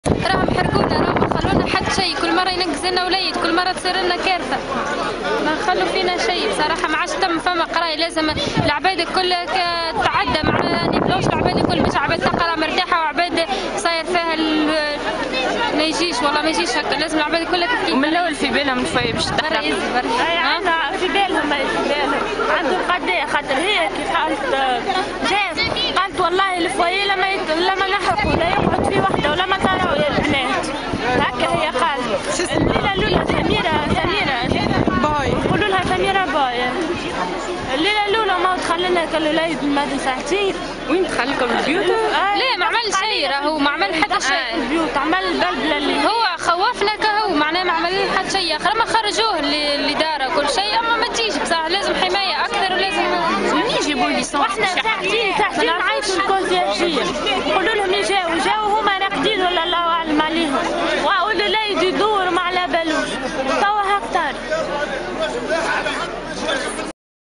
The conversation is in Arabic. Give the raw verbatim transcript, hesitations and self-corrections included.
راهم حرقونا، راهم ما خلونا حتى شيء، كل مرة ينقز لنا وليد، كل مرة تصير لنا كارثة، ما خلوا فينا شيء بصراحة. ما عادش تم فما قراية، لازم العباد الكل تعدى معناها نبلوش العباد الكل، مش عباد تقرا مرتاحة وعباد صاير فيها ما يجيش والله ما يجيش هكا، لازم العباد كلها تحكي. ومن الاول في بالهم شويه باش تقرا برا يزي برا. اي عندها في بالهم، اي في بالهم عندهم قضيه، خاطر هي كي قالت جات قالت والله الفويه لما يت... لما نحرقوا لا يقعد فيه وحده ولا ما تراو يا البنات، هكا هي قالت. الليله الاولى سميره سميره باي يقولوا لها سميره باي. الليله الاولى ما دخل لنا قال له لا يتمدى ساعتين. وين دخل لكم البيوت؟ آه لا ما عمل شيء، راهو ما عمل حتى شيء. البيوت عمل البلبله اللي هو خوفنا كهو معناه ما عمل حتى شيء، اخر ما خرجوه الاداره كل شيء، اما ما تجيش بصراحه لازم حمايه اكثر ولازم منين يجيبوا ليسونس؟ احنا ساعتين ساعتين نعيطوا الكونسيرجيه نقولوا لهم